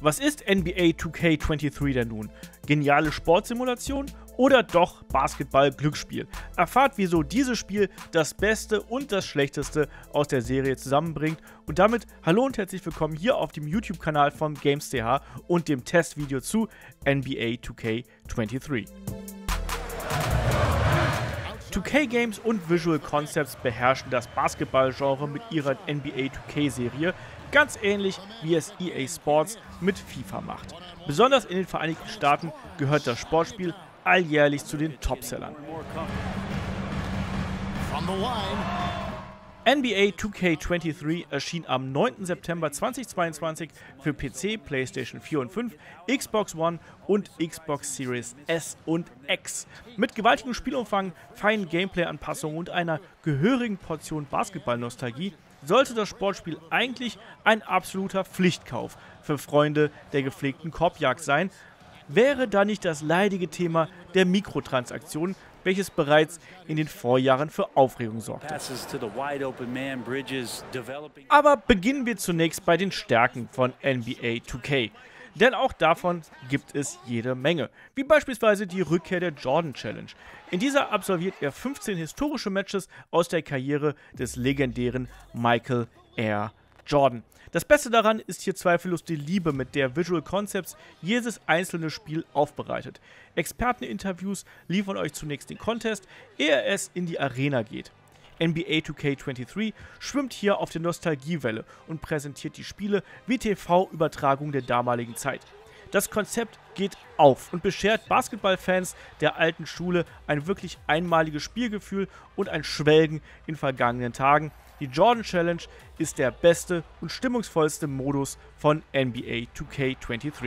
Was ist NBA 2K23 denn nun? Geniale Sportsimulation oder doch Basketball-Glücksspiel? Erfahrt, wieso dieses Spiel das Beste und das Schlechteste aus der Serie zusammenbringt. Und damit hallo und herzlich willkommen hier auf dem YouTube-Kanal von GamesTH und dem Testvideo zu NBA 2K23. 2K Games und Visual Concepts beherrschen das Basketball-Genre mit ihrer NBA 2K-Serie, ganz ähnlich wie es EA Sports mit FIFA macht. Besonders in den Vereinigten Staaten gehört das Sportspiel alljährlich zu den Topsellern. NBA 2K23 erschien am 9. September 2022 für PC, PlayStation 4 und 5, Xbox One und Xbox Series S und X. Mit gewaltigem Spielumfang, feinen Gameplay-Anpassungen und einer gehörigen Portion Basketball-Nostalgie sollte das Sportspiel eigentlich ein absoluter Pflichtkauf für Freunde der gepflegten Korbjagd sein, wäre da nicht das leidige Thema der Mikrotransaktionen, welches bereits in den Vorjahren für Aufregung sorgte. Aber beginnen wir zunächst bei den Stärken von NBA 2K. Denn auch davon gibt es jede Menge, wie beispielsweise die Rückkehr der Jordan Challenge. In dieser absolviert er 15 historische Matches aus der Karriere des legendären Michael Air Jordan. Das Beste daran ist hier zweifellos die Liebe, mit der Visual Concepts jedes einzelne Spiel aufbereitet. Experteninterviews liefern euch zunächst den Contest, ehe es in die Arena geht. NBA 2K23 schwimmt hier auf der Nostalgiewelle und präsentiert die Spiele wie TV-Übertragungen der damaligen Zeit. Das Konzept geht auf und beschert Basketballfans der alten Schule ein wirklich einmaliges Spielgefühl und ein Schwelgen in vergangenen Tagen. Die Jordan Challenge ist der beste und stimmungsvollste Modus von NBA 2K23.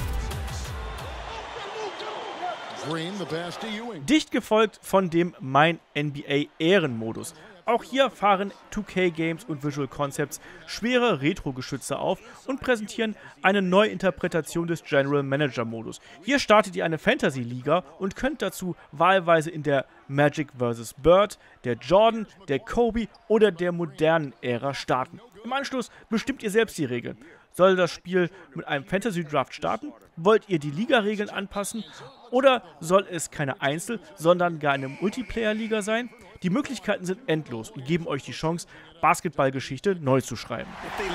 Dicht gefolgt von dem Mein NBA Ehrenmodus. Auch hier fahren 2K Games und Visual Concepts schwere Retro-Geschütze auf und präsentieren eine Neuinterpretation des General Manager Modus. Hier startet ihr eine Fantasy-Liga und könnt dazu wahlweise in der Magic vs. Bird, der Jordan, der Kobe oder der modernen Ära starten. Im Anschluss bestimmt ihr selbst die Regeln. Soll das Spiel mit einem Fantasy-Draft starten? Wollt ihr die Liga-Regeln anpassen? Oder soll es keine Einzel-, sondern gar eine Multiplayer-Liga sein? Die Möglichkeiten sind endlos und geben euch die Chance, Basketballgeschichte neu zu schreiben.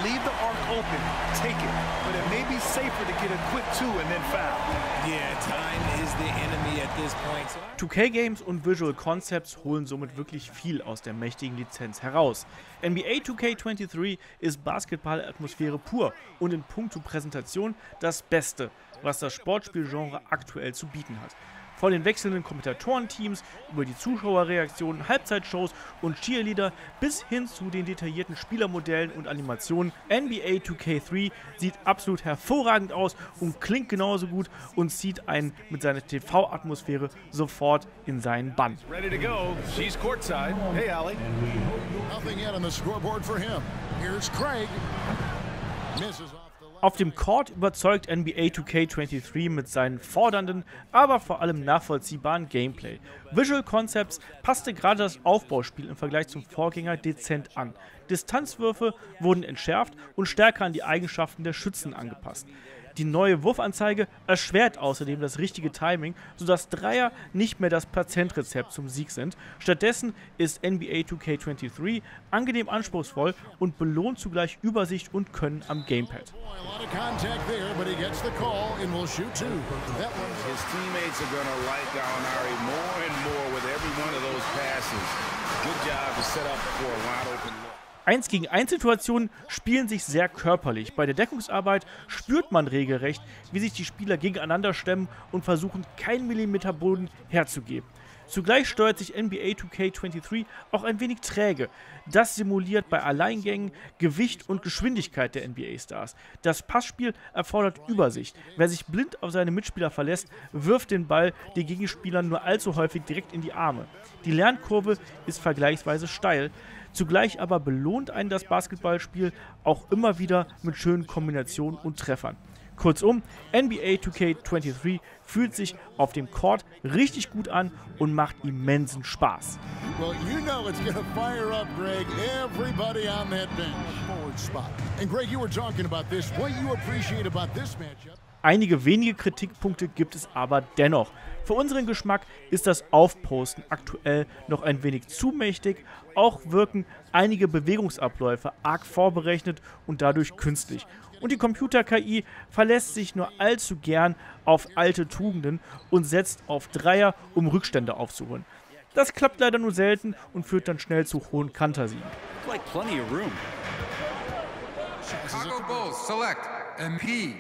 2K Games und Visual Concepts holen somit wirklich viel aus der mächtigen Lizenz heraus. NBA 2K23 ist Basketball-Atmosphäre pur und in puncto Präsentation das Beste, was das Sportspielgenre aktuell zu bieten hat. Von den wechselnden Kommentatorenteams über die Zuschauerreaktionen, Halbzeitshows und Cheerleader bis hin zu den detaillierten Spielermodellen und Animationen. NBA 2K3 sieht absolut hervorragend aus und klingt genauso gut und zieht einen mit seiner TV-Atmosphäre sofort in seinen Bann. Ready to go. She's courtside. Hey, Allie. Nothing yet on the scoreboard for him. Here's Craig. Auf dem Court überzeugt NBA 2K23 mit seinen fordernden, aber vor allem nachvollziehbaren Gameplay. Visual Concepts passte gerade das Aufbauspiel im Vergleich zum Vorgänger dezent an. Distanzwürfe wurden entschärft und stärker an die Eigenschaften der Schützen angepasst. Die neue Wurfanzeige erschwert außerdem das richtige Timing, sodass Dreier nicht mehr das Patentrezept zum Sieg sind. Stattdessen ist NBA 2K23 angenehm anspruchsvoll und belohnt zugleich Übersicht und Können am Gamepad. Eins gegen 1 Situationen spielen sich sehr körperlich. Bei der Deckungsarbeit spürt man regelrecht, wie sich die Spieler gegeneinander stemmen und versuchen, keinen Millimeter Boden herzugeben. Zugleich steuert sich NBA 2K23 auch ein wenig träge. Das simuliert bei Alleingängen Gewicht und Geschwindigkeit der NBA-Stars. Das Passspiel erfordert Übersicht. Wer sich blind auf seine Mitspieler verlässt, wirft den Ball den Gegenspielern nur allzu häufig direkt in die Arme. Die Lernkurve ist vergleichsweise steil. Zugleich aber belohnt einen das Basketballspiel auch immer wieder mit schönen Kombinationen und Treffern. Kurzum, NBA 2K23 fühlt sich auf dem Court richtig gut an und macht immensen Spaß. Well, you know it's going to fire up, Greg, everybody on that bench. Forward spot. And Greg, you were talking about this. What you appreciate about this matchup? Einige wenige Kritikpunkte gibt es aber dennoch. Für unseren Geschmack ist das Aufposten aktuell noch ein wenig zu mächtig. Auch wirken einige Bewegungsabläufe arg vorberechnet und dadurch künstlich. Und die Computer-KI verlässt sich nur allzu gern auf alte Tugenden und setzt auf Dreier, um Rückstände aufzuholen. Das klappt leider nur selten und führt dann schnell zu hohen Kantersiegen. Chicago Bulls select MP.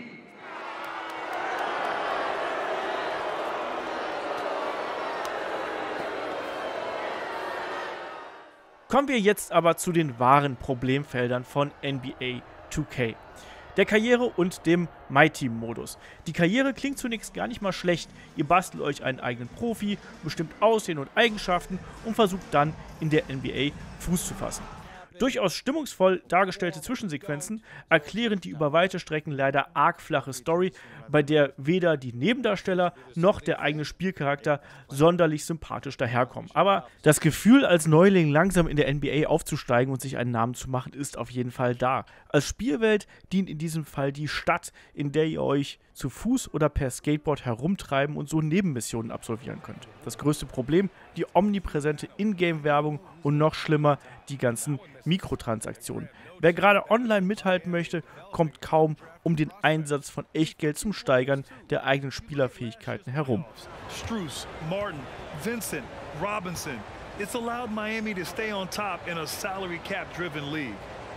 Kommen wir jetzt aber zu den wahren Problemfeldern von NBA 2K. Der Karriere- und dem My-Team-Modus. Die Karriere klingt zunächst gar nicht mal schlecht. Ihr bastelt euch einen eigenen Profi, bestimmt Aussehen und Eigenschaften und versucht dann in der NBA Fuß zu fassen. Durchaus stimmungsvoll dargestellte Zwischensequenzen erklären die über weite Strecken leider arg flache Story, bei der weder die Nebendarsteller noch der eigene Spielcharakter sonderlich sympathisch daherkommen. Aber das Gefühl, als Neuling langsam in der NBA aufzusteigen und sich einen Namen zu machen, ist auf jeden Fall da. Als Spielwelt dient in diesem Fall die Stadt, in der ihr euch zu Fuß oder per Skateboard herumtreiben und so Nebenmissionen absolvieren könnt. Das größte Problem, die omnipräsente Ingame-Werbung und noch schlimmer, die ganzen Mikrotransaktionen. Wer gerade online mithalten möchte, kommt kaum um den Einsatz von Echtgeld zum Steigern der eigenen Spielerfähigkeiten herum. Strus, Martin, Vincent, Robinson. It's allowed Miami to stay on top in a salary cap-driven league.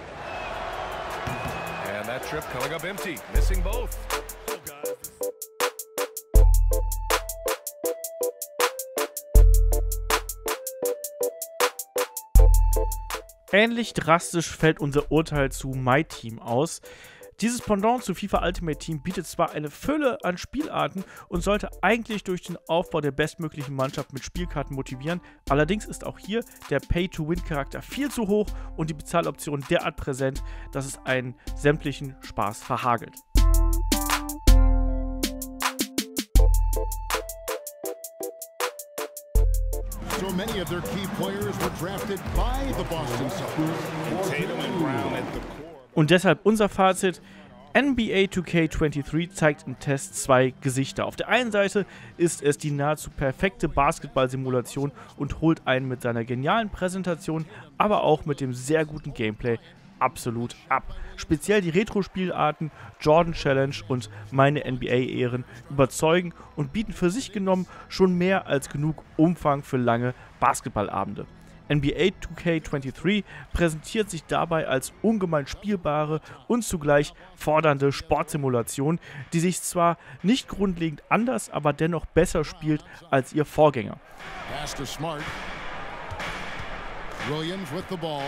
And that trip coming up empty, missing both. Ähnlich drastisch fällt unser Urteil zu My-Team aus. Dieses Pendant zu FIFA Ultimate Team bietet zwar eine Fülle an Spielarten und sollte eigentlich durch den Aufbau der bestmöglichen Mannschaft mit Spielkarten motivieren, allerdings ist auch hier der Pay-to-Win-Charakter viel zu hoch und die Bezahloption derart präsent, dass es einen sämtlichen Spaß verhagelt. So many of their key players were drafted by the Boston Celtics. Tatum and Brown at the core. Und deshalb unser Fazit: NBA 2K23 zeigt im Test zwei Gesichter. Auf der einen Seite ist es die nahezu perfekte Basketball-Simulation und holt einen mit seiner genialen Präsentation, aber auch mit dem sehr guten Gameplay absolut ab. Speziell die Retro-Spielarten Jordan Challenge und meine NBA-Ehren überzeugen und bieten für sich genommen schon mehr als genug Umfang für lange Basketballabende. NBA 2K23 präsentiert sich dabei als ungemein spielbare und zugleich fordernde Sportsimulation, die sich zwar nicht grundlegend anders, aber dennoch besser spielt als ihr Vorgänger. Pass to Smart. Williams with the ball.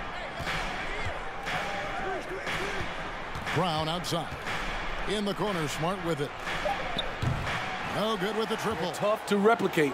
Brown outside. In the corner, Smart with it. No good with the triple. Tough to replicate.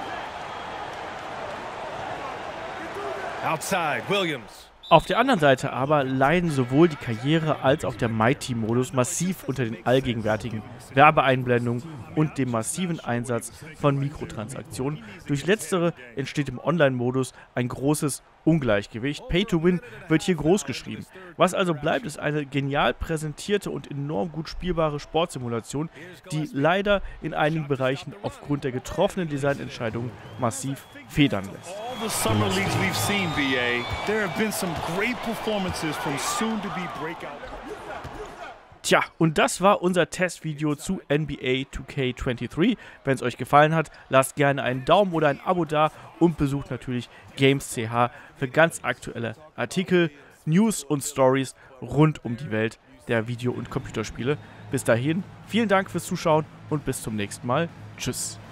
Outside, Williams. Auf der anderen Seite aber leiden sowohl die Karriere als auch der My-Team-Modus massiv unter den allgegenwärtigen Werbeeinblendungen und dem massiven Einsatz von Mikrotransaktionen. Durch letztere entsteht im Online-Modus ein großes Ungleichgewicht. Pay-to-Win wird hier groß geschrieben. Was also bleibt, ist eine genial präsentierte und enorm gut spielbare Sportsimulation, die leider in einigen Bereichen aufgrund der getroffenen Designentscheidungen massiv federn lässt. All the summer leagues we've seen, BA, there have been some great performances from soon-to-be breakout. Tja, und das war unser Testvideo zu NBA 2K23. Wenn es euch gefallen hat, lasst gerne einen Daumen oder ein Abo da und besucht natürlich Games.ch für ganz aktuelle Artikel, News und Stories rund um die Welt der Video- und Computerspiele. Bis dahin, vielen Dank fürs Zuschauen und bis zum nächsten Mal. Tschüss.